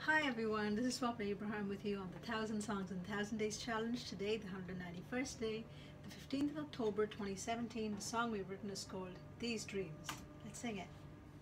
Hi everyone, this is Swapna Abraham with you on the 1000 Songs in 1000 Days Challenge. Today, the 191st day, the 15th of October 2017. The song we've written is called These Dreams. Let's sing it.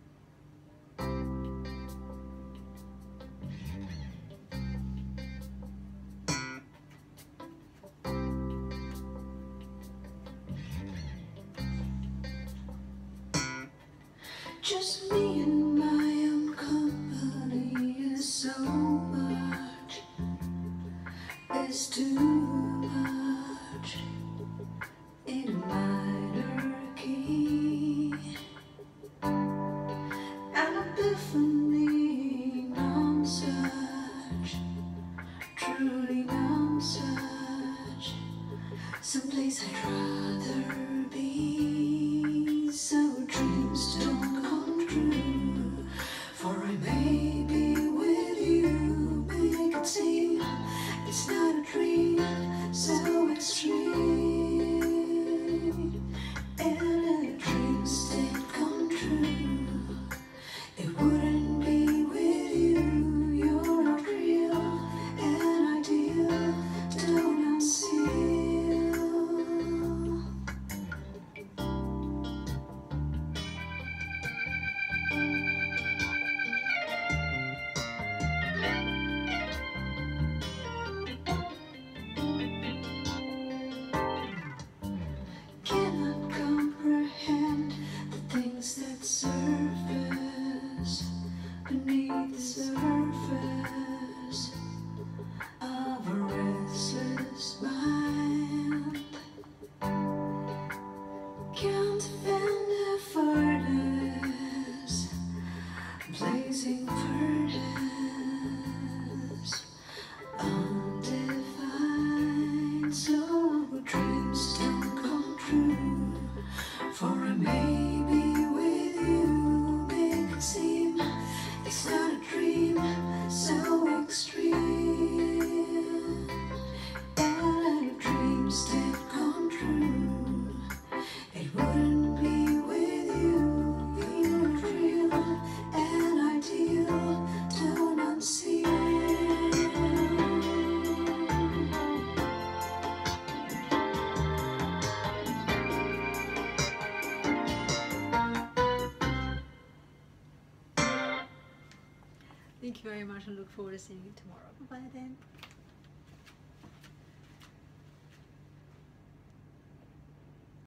Just me and my own company is so much, it's too much in a minor key. An epiphany, nonsuch, truly nonsuch. Someplace I'd rather be, so dreams don't come true. For I may be with you, make it seem it's not a dream so extreme. And if dreams did come true, it wouldn't be with you. You're not real and ideal, don't unseal. Cannot comprehend the things that surface beneath the surface of a restless mind. Can't defend a furnace, blazing furnace, undefined. So dreams don't come true, for I may be with you, make it seem it's not a dream so extreme. And if dreams did come true, it wouldn't be with you. You're real and ideal, don't unseal. Thank you very much and look forward to seeing you tomorrow. Bye-bye then.